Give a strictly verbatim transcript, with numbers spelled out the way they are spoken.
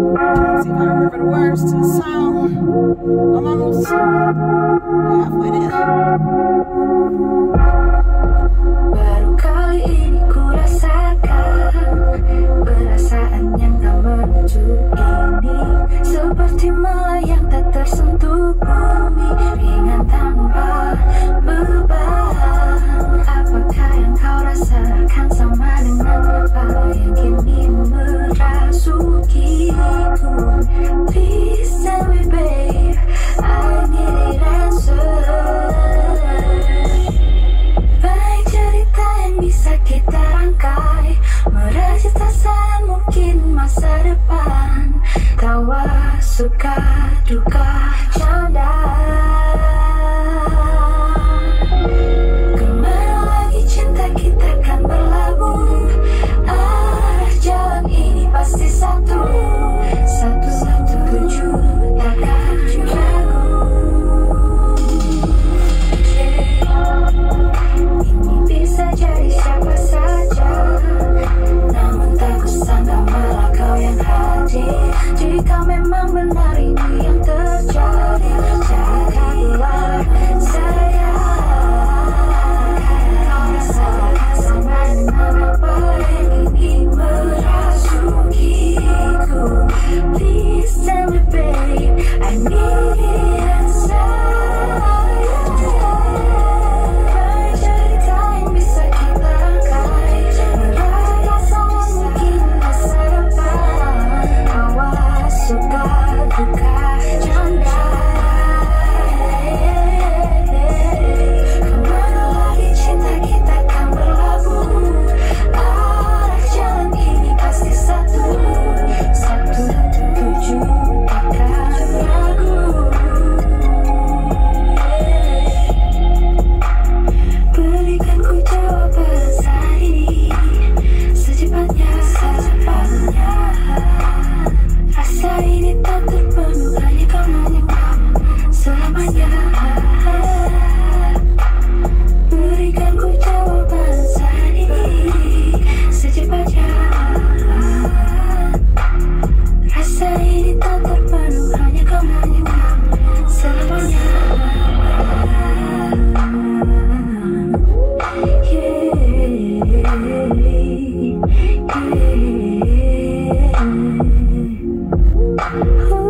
See if I remember the words to the song. I'm almost halfway there. Baru kali ini ku rasakan perasaan yang tak menuju ini, seperti melayang tak tersentuh bumi, ringan tanpa beban. Apakah yang kau rasakan sama dengan apa yang kini merasukiku? Please tell me babe, I need an answer. Banyak cerita yang bisa kita rangkai, merajut perasaan mungkin masa depan, tawa, suka, duka, canda. Kemana lagi cinta kita kan berlabuh, arah jalan ini pasti satu, satu, satu tujuh, takkan ragu. Ini bisa jadi siapa saja, namun tak kusangka malah kau yang hadir. Jika memang benar ini yang terjadi, jadilah saya. Kau rasakan sama dengan apa yang ingin merasukiku. Please tell me babe, I need it answer. Banyak cerita yang bisa kita rangkai, merajut sama mungkin masa depan, awas suka duka canda. Kemana lagi cinta kita kan berlabuh, arah jalan ini pasti satu, satu tujuh, takkan ragu. Berikan ku jawaban saat ini, secepatnya, secepatnya. Rasa ini tak terpenuh, hanya kau, hanya kau, selamanya. Berikan ku jawaban saat ini, secepatnya. Rasa ini tak terpenuh, hanya kau, hanya kau, selamanya. Yeah, yeah.